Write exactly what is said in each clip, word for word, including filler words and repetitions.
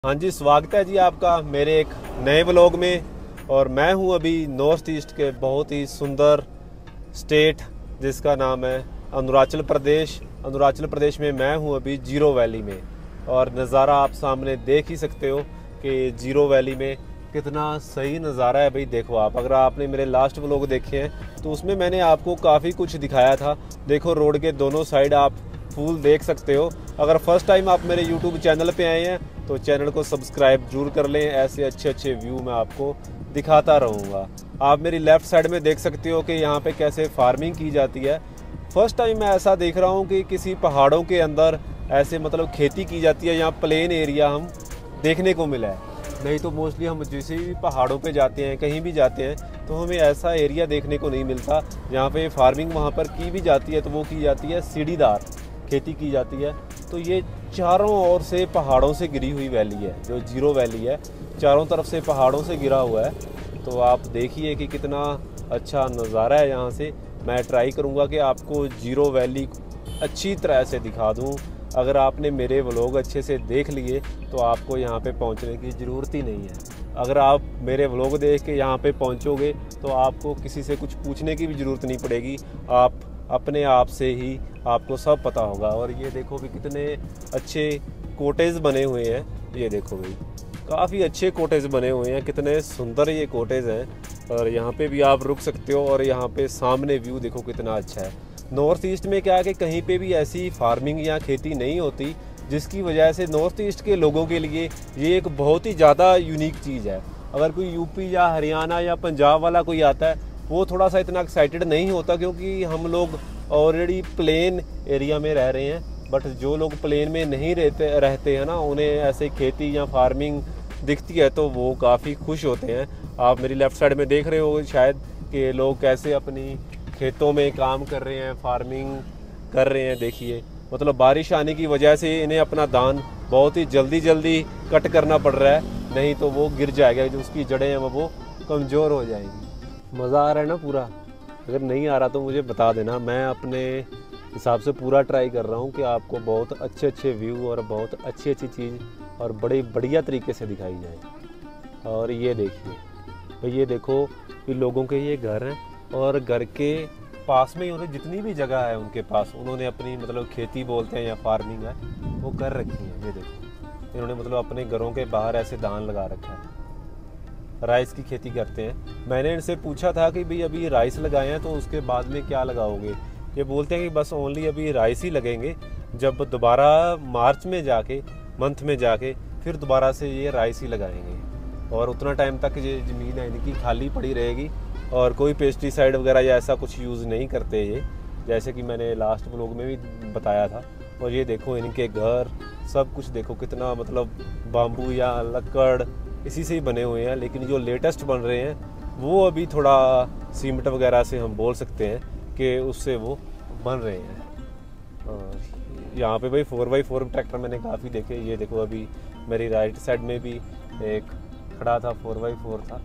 हाँ जी, स्वागत है जी आपका मेरे एक नए व्लॉग में। और मैं हूँ अभी नॉर्थ ईस्ट के बहुत ही सुंदर स्टेट जिसका नाम है अरुणाचल प्रदेश। अरुणाचल प्रदेश में मैं हूँ अभी जीरो वैली में। और नज़ारा आप सामने देख ही सकते हो कि जीरो वैली में कितना सही नज़ारा है। भाई देखो आप, अगर आपने मेरे लास्ट व्लॉग देखे हैं तो उसमें मैंने आपको काफ़ी कुछ दिखाया था। देखो रोड के दोनों साइड आप फूल देख सकते हो। अगर फर्स्ट टाइम आप मेरे यूट्यूब चैनल पे आए हैं तो चैनल को सब्सक्राइब जरूर कर लें। ऐसे अच्छे अच्छे व्यू मैं आपको दिखाता रहूँगा। आप मेरी लेफ़्ट साइड में देख सकते हो कि यहाँ पे कैसे फार्मिंग की जाती है। फर्स्ट टाइम मैं ऐसा देख रहा हूँ कि किसी पहाड़ों के अंदर ऐसे मतलब खेती की जाती है। यहाँ प्लेन एरिया हम देखने को मिला है, नहीं तो मोस्टली हम जैसे भी पहाड़ों पे जाते हैं, कहीं भी जाते हैं तो हमें ऐसा एरिया देखने को नहीं मिलता जहाँ पे फार्मिंग वहाँ पर की भी जाती है तो वो की जाती है सीढ़ीदार खेती की जाती है। तो ये चारों ओर से पहाड़ों से घिरी हुई वैली है, जो जीरो वैली है चारों तरफ से पहाड़ों से घिरा हुआ है। तो आप देखिए कि कितना अच्छा नज़ारा है यहाँ से। मैं ट्राई करूँगा कि आपको जीरो वैली अच्छी तरह से दिखा दूँ। अगर आपने मेरे व्लॉग अच्छे से देख लिए तो आपको यहाँ पे पहुँचने की ज़रूरत ही नहीं है। अगर आप मेरे व्लॉग देख के यहाँ पे पहुँचोगे तो आपको किसी से कुछ पूछने की भी ज़रूरत नहीं पड़ेगी, आप अपने आप से ही आपको सब पता होगा। और ये देखो भी कितने अच्छे कोटेज बने हुए हैं। ये देखो भाई, काफ़ी अच्छे कोटेज बने हुए हैं, कितने सुंदर ये कोटेज हैं। और यहाँ पे भी आप रुक सकते हो। और यहाँ पे सामने व्यू देखो कितना अच्छा है। नॉर्थ ईस्ट में क्या है कि कहीं पे भी ऐसी फार्मिंग या खेती नहीं होती, जिसकी वजह से नॉर्थ ईस्ट के लोगों के लिए ये एक बहुत ही ज़्यादा यूनिक चीज़ है। अगर कोई यूपी या हरियाणा या पंजाब वाला कोई आता है वो थोड़ा सा इतना एक्साइटेड नहीं होता, क्योंकि हम लोग ऑलरेडी प्लेन एरिया में रह रहे हैं। बट जो लोग प्लेन में नहीं रहते रहते हैं ना, उन्हें ऐसे खेती या फार्मिंग दिखती है तो वो काफ़ी खुश होते हैं। आप मेरी लेफ़्ट साइड में देख रहे हो शायद कि लोग कैसे अपनी खेतों में काम कर रहे हैं, फार्मिंग कर रहे हैं। देखिए मतलब बारिश आने की वजह से इन्हें अपना धान बहुत ही जल्दी जल्दी कट करना पड़ रहा है, नहीं तो वो गिर जाएगा, जो उसकी जड़ें हैं वो कमज़ोर हो जाएंगी। मज़ा आ रहा है ना पूरा? अगर नहीं आ रहा तो मुझे बता देना, मैं अपने हिसाब से पूरा ट्राई कर रहा हूँ कि आपको बहुत अच्छे अच्छे व्यू और बहुत अच्छी अच्छी चीज़ और बड़े बढ़िया तरीके से दिखाई जाए। और ये देखिए भाई, ये देखो कि लोगों के ये घर हैं और घर के पास में ही उन्हें जितनी भी जगह है उनके पास उन्होंने अपनी मतलब खेती बोलते हैं या फार्मिंग है वो कर रखी है। ये देखो इन्होंने मतलब अपने घरों के बाहर ऐसे धान लगा रखा है, राइस की खेती करते हैं। मैंने इनसे पूछा था कि भाई अभी राइस लगाए हैं तो उसके बाद में क्या लगाओगे। ये बोलते हैं कि बस ओनली अभी राइस ही लगेंगे, जब दोबारा मार्च में जाके मंथ में जाके फिर दोबारा से ये राइस ही लगाएंगे। और उतना टाइम तक ये ज़मीन है इनकी खाली पड़ी रहेगी और कोई पेस्टिसाइड वगैरह या ऐसा कुछ यूज़ नहीं करते ये, जैसे कि मैंने लास्ट व्लॉग में भी बताया था। और ये देखो इनके घर सब कुछ देखो कितना मतलब बाम्बू या लकड़ इसी से ही बने हुए हैं। लेकिन जो लेटेस्ट बन रहे हैं वो अभी थोड़ा सीमेंट वगैरह से हम बोल सकते हैं कि उससे वो बन रहे हैं। और यहाँ पे भाई फोर बाई फोर ट्रैक्टर मैंने काफ़ी देखे। ये देखो अभी मेरी राइट साइड में भी एक खड़ा था, फोर बाई फोर था।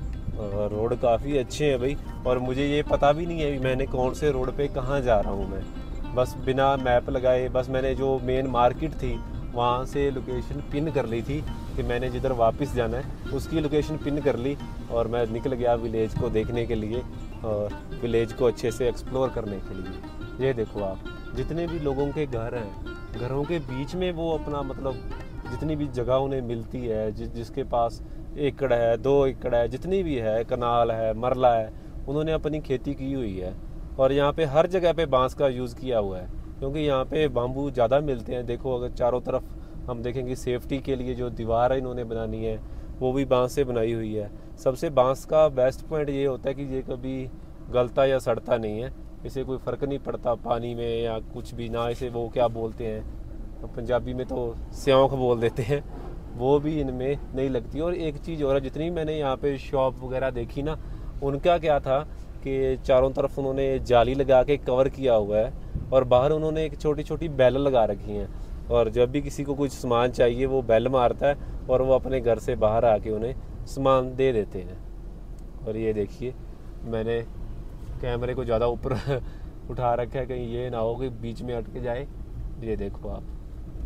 और रोड काफ़ी अच्छे हैं भाई। और मुझे ये पता भी नहीं है मैंने कौन से रोड पे कहाँ जा रहा हूँ। मैं बस बिना मैप लगाए बस मैंने जो मेन मार्केट थी वहाँ से लोकेशन पिन कर ली थी कि मैंने जिधर वापस जाना है उसकी लोकेशन पिन कर ली और मैं निकल गया विलेज को देखने के लिए और विलेज को अच्छे से एक्सप्लोर करने के लिए। ये देखो आप, जितने भी लोगों के घर हैं घरों के बीच में वो अपना मतलब जितनी भी जगह उन्हें मिलती है, जिस जिसके पास एकड़ है, दो एकड़ है, जितनी भी है, कनाल है, मरला है, उन्होंने अपनी खेती की हुई है। और यहाँ पे हर जगह पे बांस का यूज़ किया हुआ है, क्योंकि यहाँ पे बाम्बू ज़्यादा मिलते हैं। देखो अगर चारों तरफ हम देखेंगे सेफ्टी के लिए जो दीवार है इन्होंने बनानी है वो भी बांस से बनाई हुई है। सबसे बांस का बेस्ट पॉइंट ये होता है कि ये कभी गलता या सड़ता नहीं है, इसे कोई फ़र्क नहीं पड़ता पानी में या कुछ भी ना। इसे वो क्या बोलते हैं तो पंजाबी में तो स्योंख बोल देते हैं, वो भी इनमें नहीं लगती। और एक चीज़ और है, जितनी मैंने यहाँ पे शॉप वगैरह देखी ना, उनका क्या था कि चारों तरफ उन्होंने जाली लगा के कवर किया हुआ है और बाहर उन्होंने एक छोटी छोटी बैल लगा रखी हैं। और जब भी किसी को कुछ सामान चाहिए वो बेल मारता है और वो अपने घर से बाहर आके उन्हें सामान दे देते हैं। और ये देखिए मैंने कैमरे को ज़्यादा ऊपर उठा रखा है कहीं ये ना हो कि बीच में अटक जाए। ये देखो आप,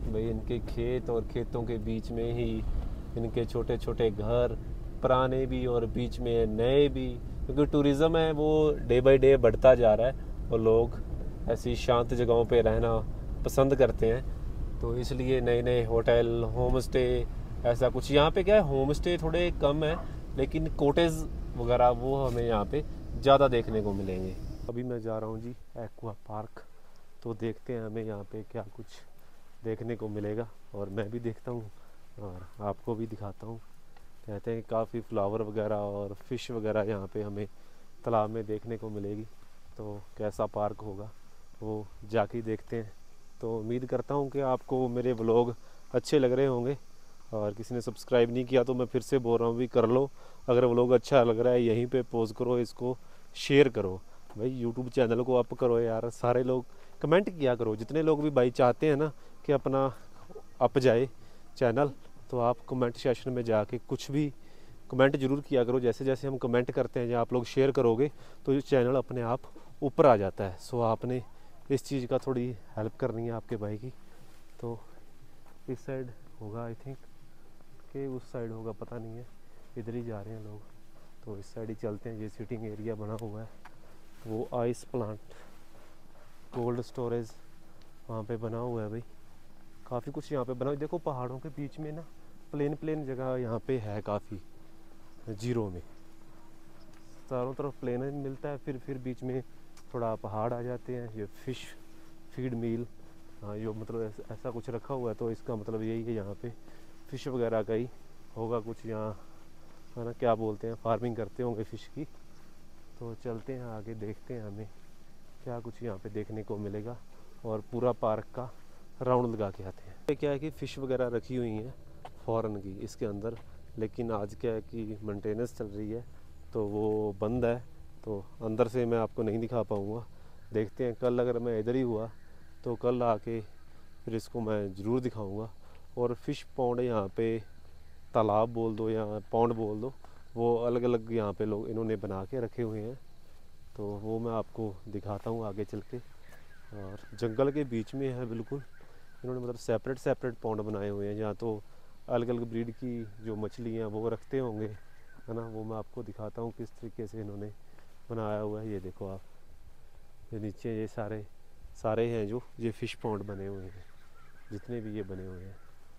भाई इनके खेत और खेतों के बीच में ही इनके छोटे छोटे घर, पुराने भी और बीच में नए भी, क्योंकि टूरिज़्म है वो डे बाय डे बढ़ता जा रहा है और लोग ऐसी शांत जगहों पे रहना पसंद करते हैं। तो इसलिए नए नए होटल, होम स्टे, ऐसा कुछ यहाँ पे क्या है, होम स्टे थोड़े कम है लेकिन कॉटेज वगैरह वो हमें यहाँ पे ज़्यादा देखने को मिलेंगे। अभी मैं जा रहा हूँ जी एक्वा पार्क, तो देखते हैं हमें यहाँ पे क्या कुछ देखने को मिलेगा और मैं भी देखता हूँ और आपको भी दिखाता हूँ। कहते हैं काफ़ी फ्लावर वगैरह और फिश वगैरह यहाँ पे हमें तालाब में देखने को मिलेगी। तो कैसा पार्क होगा वो जाके देखते हैं। तो उम्मीद करता हूँ कि आपको मेरे व्लॉग अच्छे लग रहे होंगे, और किसी ने सब्सक्राइब नहीं किया तो मैं फिर से बोल रहा हूँ भी कर लो। अगर व्लॉग अच्छा लग रहा है यहीं पे पॉज करो, इसको शेयर करो भाई, यूट्यूब चैनल को अप करो यार। सारे लोग कमेंट किया करो, जितने लोग भी भाई चाहते हैं ना कि अपना अप जाए चैनल, तो आप कमेंट सेक्शन में जाके कुछ भी कमेंट ज़रूर किया करो। जैसे जैसे हम कमेंट करते हैं या आप लोग शेयर करोगे तो ये चैनल अपने आप ऊपर आ जाता है। सो आपने इस चीज़ का थोड़ी हेल्प करनी है आपके भाई की। तो इस साइड होगा आई थिंक, कि उस साइड होगा पता नहीं है, इधर ही जा रहे हैं लोग। तो इस साइड ही चलते हैं। ये सीटिंग एरिया बना हुआ है, वो आइस प्लांट, कोल्ड स्टोरेज वहाँ पे बना हुआ है भाई। काफ़ी कुछ यहाँ पे बना, देखो पहाड़ों के बीच में ना प्लेन प्लेन जगह यहाँ पे है काफ़ी, जीरो में चारों तरफ प्लेन मिलता है, फिर फिर बीच में थोड़ा पहाड़ आ जाते हैं। ये फ़िश फीड मील, हाँ ये मतलब ऐसा, ऐसा कुछ रखा हुआ है, तो इसका मतलब यही है यहाँ पे फ़िश वगैरह का ही होगा कुछ यहाँ, है ना, क्या बोलते हैं, फार्मिंग करते होंगे फ़िश की। तो चलते हैं आगे, देखते हैं हमें क्या कुछ यहाँ पे देखने को मिलेगा और पूरा पार्क का राउंड लगा के आते हैं। ये क्या है कि फ़िश वगैरह रखी हुई हैं फॉरेन की इसके अंदर, लेकिन आज क्या है कि मेंटेनेंस चल रही है तो वो बंद है, तो अंदर से मैं आपको नहीं दिखा पाऊँगा। देखते हैं कल अगर मैं इधर ही हुआ तो कल आके फिर इसको मैं ज़रूर दिखाऊँगा। और फ़िश पॉन्ड यहाँ पे, तालाब बोल दो या पॉन्ड बोल दो, वो अलग अलग यहाँ पे लोग इन्होंने बना के रखे हुए हैं, तो वो मैं आपको दिखाता हूँ आगे चल के। और जंगल के बीच में है बिल्कुल, इन्होंने मतलब सेपरेट सेपरेट पॉन्ड बनाए हुए हैं, जहाँ तो अलग अलग ब्रीड की जो मछलियाँ वो रखते होंगे, है ना, वो मैं आपको दिखाता हूँ किस तरीके से इन्होंने बनाया हुआ है। ये देखो आप, ये नीचे ये सारे सारे हैं जो ये फ़िश पॉन्ड बने हुए हैं, जितने भी ये बने हुए हैं।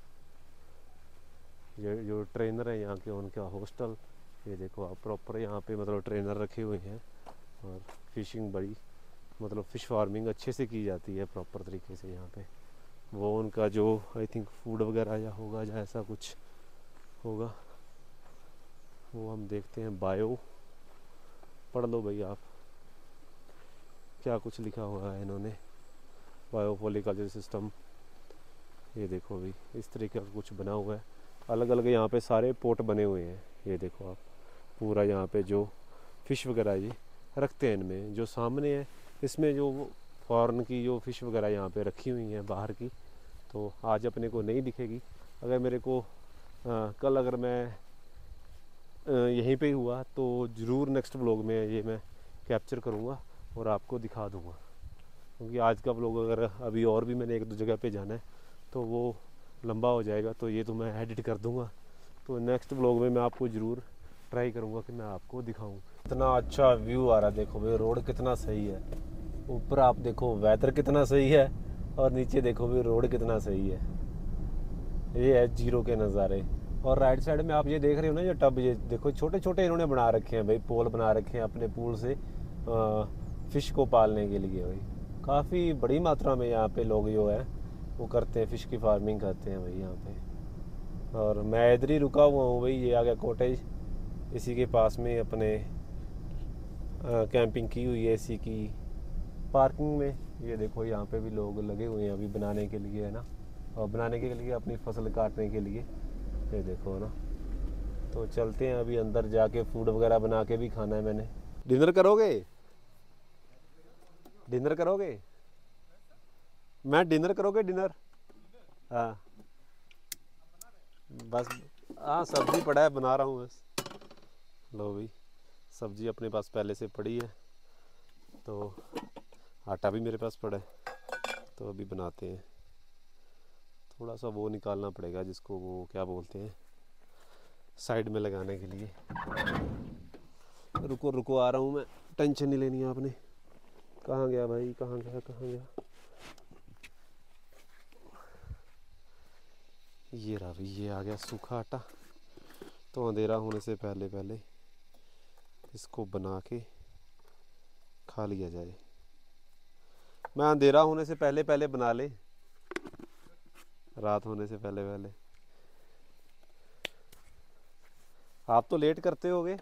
ये जो ट्रेनर है यहाँ के, उनका हॉस्टल, ये देखो आप प्रॉपर यहाँ पे मतलब ट्रेनर रखे हुए हैं। और फिशिंग बड़ी मतलब फ़िश फार्मिंग अच्छे से की जाती है प्रॉपर तरीके से यहाँ पे। वो उनका जो आई थिंक फूड वगैरह या होगा या ऐसा कुछ होगा, वो हम देखते हैं। बायो पढ़ लो भाई आप, क्या कुछ लिखा हुआ है इन्होंने, बायोपॉलिकल्चर सिस्टम। ये देखो भाई इस तरीके का कुछ बना हुआ है, अलग अलग यहाँ पे सारे पोट बने हुए हैं। ये देखो आप पूरा यहाँ पे जो फ़िश वगैरह ये रखते हैं इनमें, जो सामने है इसमें जो फॉरेन की जो फ़िश वगैरह यहाँ पे रखी हुई हैं बाहर की, तो आज अपने को नहीं दिखेगी। अगर मेरे को आ, कल अगर मैं आ, यहीं पे ही हुआ तो ज़रूर नेक्स्ट व्लॉग में ये मैं कैप्चर करूँगा और आपको दिखा दूँगा, क्योंकि आज का व्लॉग अगर अभी और भी मैंने एक दो जगह पे जाना है तो वो लंबा हो जाएगा, तो ये तो मैं एडिट कर दूँगा। तो नेक्स्ट व्लॉग में मैं आपको ज़रूर ट्राई करूँगा कि मैं आपको दिखाऊँ। इतना अच्छा व्यू आ रहा है, देखो भाई रोड कितना सही है, ऊपर आप देखो वेदर कितना सही है और नीचे देखो भाई रोड कितना सही है। ये है जीरो के नज़ारे। और राइट साइड में आप ये देख रहे हो ना, ये टब, ये देखो छोटे छोटे इन्होंने बना रखे हैं भाई, पोल बना रखे हैं अपने पूल से आ, फ़िश को पालने के लिए भाई। काफ़ी बड़ी मात्रा में यहाँ पे लोग जो है वो करते हैं, फ़िश की फार्मिंग करते हैं भाई यहाँ पे। और मैं इधर ही रुका हुआ हूँ भाई, ये आ गया कॉटेज, इसी के पास में अपने आ, कैंपिंग की हुई है इसी की पार्किंग में। ये देखो यहाँ पे भी लोग लगे हुए हैं अभी बनाने के लिए, है ना, और बनाने के लिए अपनी फसल काटने के लिए, ये देखो ना। तो चलते हैं अभी अंदर जाके, फूड वगैरह बना के भी खाना है मैंने। डिनर करोगे? डिनर करोगे? मैं डिनर करोगे डिनर? हाँ बस, हाँ सब्जी पड़ा है, बना रहा हूँ बस। लो भाई सब्जी अपने पास पहले से पड़ी है, तो आटा भी मेरे पास पड़ा है, तो अभी बनाते हैं। थोड़ा सा वो निकालना पड़ेगा, जिसको वो क्या बोलते हैं, साइड में लगाने के लिए। रुको रुको आ रहा हूँ मैं, टेंशन नहीं लेनी आपने। कहाँ गया भाई, कहाँ गया कहाँ गया? ये रहा भाई, ये आ गया सूखा आटा। तो अंधेरा होने से पहले पहले इसको बना के खा लिया जाए। मैं अंधेरा होने से पहले पहले बना ले, रात होने से पहले पहले। आप तो लेट करते होगे,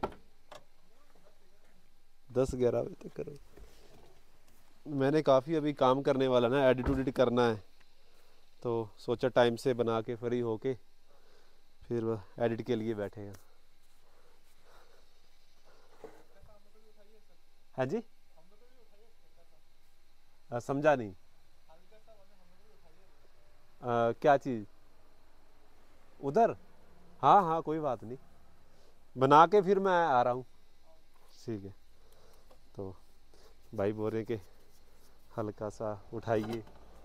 दस ग्यारह बजे तक करो। मैंने काफ़ी अभी काम करने वाला ना, एडिट उडिट करना है, तो सोचा टाइम से बना के फ्री होके फिर एडिट के लिए बैठेगा। हाँ जी, आ, समझा नहीं। आ, क्या चीज़ उधर? हाँ हाँ कोई बात नहीं, बना के फिर मैं आ रहा हूँ। ठीक है। तो भाई बोल रहे कि हल्का सा उठाइए।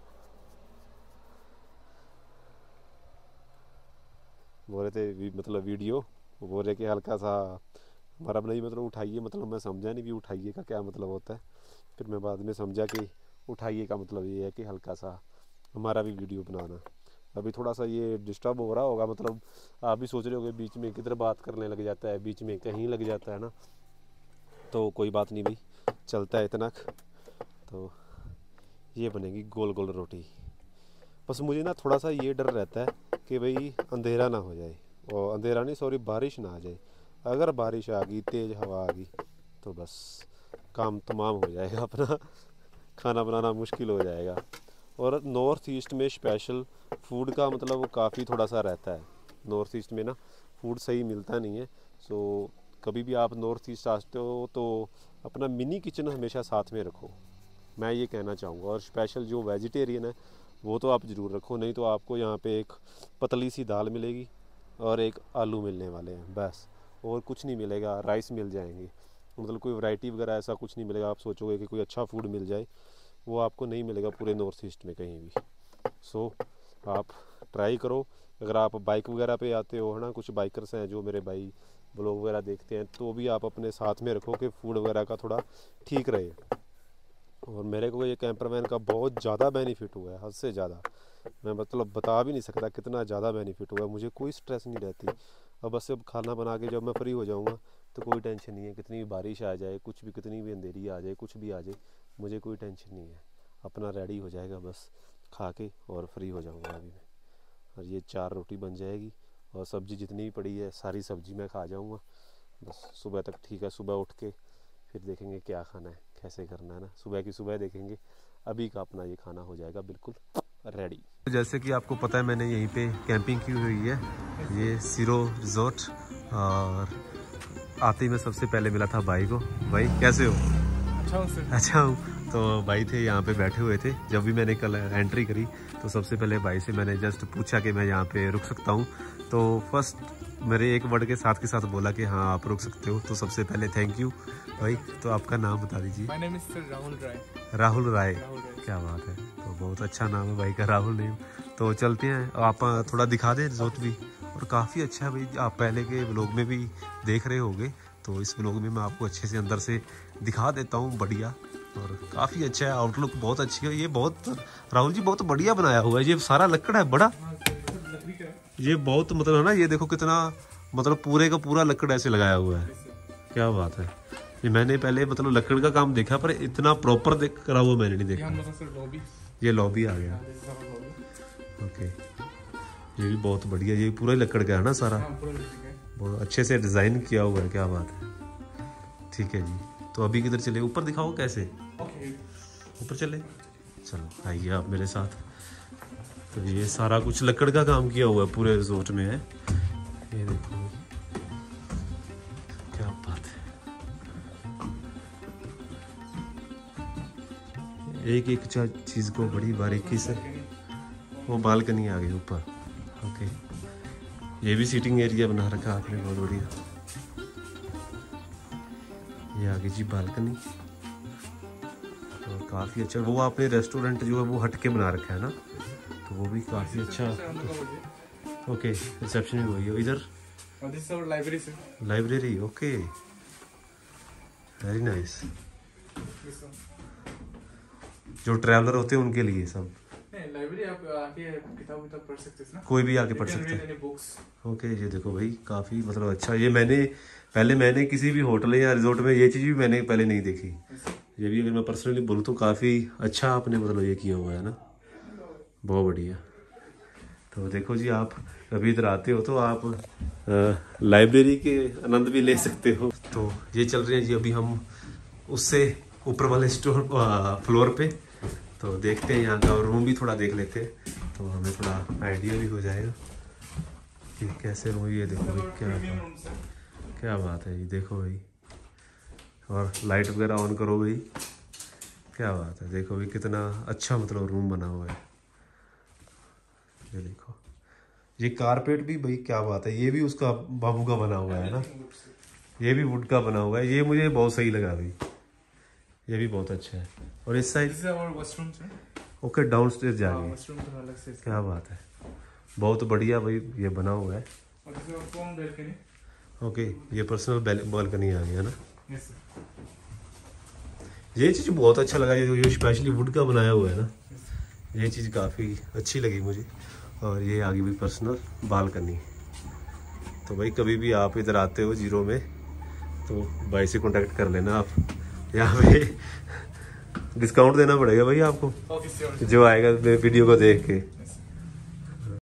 बोल रहे थे वी, मतलब वीडियो, वो बोल रहे कि हल्का सा हमारा नहीं मतलब उठाइए, मतलब मैं समझा नहीं कि उठाइए का क्या मतलब होता है। फिर मैं बाद में समझा कि उठाइए का मतलब ये है कि हल्का सा हमारा भी वीडियो बनाना। अभी थोड़ा सा ये डिस्टर्ब हो रहा होगा, मतलब आप भी सोच रहे होगे बीच में किधर बात करने लग जाता है, बीच में कहीं लग जाता है ना। तो कोई बात नहीं भाई, चलता है इतना। तो ये बनेगी गोल गोल रोटी। बस मुझे ना थोड़ा सा ये डर रहता है कि भाई अंधेरा ना हो जाए, और अंधेरा नहीं सॉरी बारिश ना आ जाए। अगर बारिश आ गई, तेज़ हवा आ गई, तो बस काम तमाम हो जाएगा अपना, खाना बनाना मुश्किल हो जाएगा। और नॉर्थ ईस्ट में स्पेशल फूड का मतलब काफ़ी थोड़ा सा रहता है। नॉर्थ ईस्ट में ना फूड सही मिलता नहीं है। सो कभी भी आप नॉर्थ ईस्ट आते हो तो अपना मिनी किचन हमेशा साथ में रखो, मैं ये कहना चाहूँगा। और स्पेशल जो वेजिटेरियन है वो तो आप ज़रूर रखो, नहीं तो आपको यहाँ पे एक पतली सी दाल मिलेगी और एक आलू मिलने वाले हैं बस, और कुछ नहीं मिलेगा। राइस मिल जाएंगे, मतलब कोई वैरायटी वगैरह ऐसा कुछ नहीं मिलेगा। आप सोचोगे कि कोई अच्छा फूड मिल जाए, वो आपको नहीं मिलेगा पूरे नॉर्थ ईस्ट में कहीं भी। सो आप ट्राई करो। अगर आप बाइक वगैरह पे आते हो है ना, कुछ बाइकर्स हैं जो मेरे भाई ब्लॉग वगैरह देखते हैं, तो भी आप अपने साथ में रखो कि फूड वगैरह का थोड़ा ठीक रहे। और मेरे को ये कैंपरमैन का बहुत ज़्यादा बेनिफिट हुआ है, हद से ज़्यादा। मैं मतलब बता भी नहीं सकता कितना ज़्यादा बेनिफिट हुआ है। मुझे कोई स्ट्रेस नहीं रहती। अब बस अब खाना बना के जब मैं फ्री हो जाऊँगा तो कोई टेंशन नहीं है, कितनी भी बारिश आ जाए, कुछ भी, कितनी भी अंधेरी आ जाए, कुछ भी आ जाए, मुझे कोई टेंशन नहीं है। अपना रेडी हो जाएगा, बस खा के और फ्री हो जाऊँगा अभी मैं। और ये चार रोटी बन जाएगी, और सब्ज़ी जितनी भी पड़ी है सारी सब्ज़ी मैं खा जाऊँगा। बस सुबह तक ठीक है, सुबह उठ के फिर देखेंगे क्या खाना है, कैसे करना है ना, सुबह की सुबह देखेंगे। अभी का अपना ये खाना हो जाएगा बिल्कुल रेडी। जैसे कि आपको पता है मैंने यहीं पे कैंपिंग की हुई है, ये सिरो रिजॉर्ट। और आते ही मैं सबसे पहले मिला था भाई को। भाई कैसे हो? अच्छा हूँ सर। अच्छा हूँ। तो भाई थे यहाँ पे बैठे हुए थे, जब भी मैंने कल एंट्री करी तो सबसे पहले भाई से मैंने जस्ट पूछा कि मैं यहाँ पे रुक सकता हूँ। तो फर्स्ट मेरे एक वर्ड के साथ के साथ बोला कि हाँ आप रुक सकते हो। तो सबसे पहले थैंक यू भाई। तो आपका नाम बता दीजिए। My name is sir Rahul Rai. Rahul Rai, Rahul Rai. क्या बात है। तो बहुत अच्छा नाम है भाई का, राहुल नेम। तो चलते हैं, आप थोड़ा दिखा दें रिजॉर्ट भी। और काफ़ी अच्छा है भाई, आप पहले के व्लॉग में भी देख रहे होंगे, तो इस व्लॉग में मैं आपको अच्छे से अंदर से दिखा देता हूँ बढ़िया। और काफ़ी अच्छा है, आउटलुक बहुत अच्छी है। ये बहुत राहुल जी बहुत बढ़िया बनाया हुआ है। ये सारा लकड़ है बड़ा, ये बहुत मतलब है ना, ये देखो कितना मतलब पूरे का पूरा लकड़ ऐसे लगाया हुआ है, क्या बात है। ये मैंने पहले मतलब लकड़ का काम देखा, पर इतना प्रॉपर देख करा हुआ मैंने नहीं देखा। ये लॉबी आ गया, ओके। ये भी बहुत बढ़िया, ये पूरा लकड़ का है ना सारा, बहुत अच्छे से डिज़ाइन किया हुआ है, क्या बात है। ठीक है जी, तो अभी किधर चले? ऊपर दिखाओ कैसे, ऊपर चले। चलो आइए आप मेरे साथ। तो ये सारा कुछ लकड़ का काम किया हुआ है पूरे रिजॉर्ट में है, ये देखो क्या बात है। एक एक चीज को बड़ी बारीकी से, वो बालकनी आ गई ऊपर, ओके। ये भी सीटिंग एरिया बना रखा आपने, बहुत बढ़िया। ये आ गई जी बालकनी, तो काफ़ी अच्छा। वो आपने रेस्टोरेंट जो है वो हट के बना रखा है ना, तो वो भी काफ़ी अच्छा। ओके, रिसेप्शन भी वही है इधर। लाइब्रेरी से लाइब्रेरी, ओके, वेरी नाइस। जो ट्रैवलर होते हैं उनके लिए सब। नहीं, लाइब्रेरी आप आके किताब किताब पढ़ सकते हैं ना, कोई भी आके पढ़ सकता है। ओके, ये देखो भाई काफ़ी मतलब अच्छा। ये मैंने पहले मैंने किसी भी होटल या रिजोर्ट में ये चीज़ भी मैंने पहले नहीं देखी। ये भी अगर मैं पर्सनली बोलूँ तो काफ़ी अच्छा आपने मतलब ये किया हुआ है ना, बहुत बढ़िया। तो देखो जी, आप कभी इधर आते हो तो आप लाइब्रेरी के आनंद भी ले सकते हो। तो ये चल रहे हैं जी अभी हम उससे ऊपर वाले स्टोर फ्लोर पे। तो देखते हैं यहाँ का रूम भी थोड़ा देख लेते हैं, तो हमें थोड़ा आइडिया भी हो जाएगा कि कैसे रूम। ये देखो भाई, क्या क्या बात है, ये देखो भाई। और लाइट वगैरह ऑन करो भाई, क्या बात है। देखो भाई कितना अच्छा मतलब रूम बना हुआ है। ये देखो, ये कारपेट भी भाई क्या बात है, ये भी उसका बाबू का बना हुआ है ना, ये भी वुड का बना हुआ है। ये मुझे बहुत सही लगा भाई, ये भी बहुत अच्छा है। और इस साइड ओके, डाउन स्टेज जाएंगे, क्या बात है, बहुत बढ़िया भाई ये बना हुआ है। ओके, ये पर्सनल बालकनी आ गया ना। ये चीज़ बहुत अच्छा लगा, ये जो स्पेशली वुड का बनाया हुआ है ना, ये चीज़ काफ़ी अच्छी लगी मुझे। और ये आगे भी पर्सनल बालकनी। तो भाई कभी भी आप इधर आते हो जीरो में तो भाई से कांटेक्ट कर लेना आप। यहाँ पे डिस्काउंट देना पड़ेगा भाई आपको, जो आएगा वीडियो को देख के।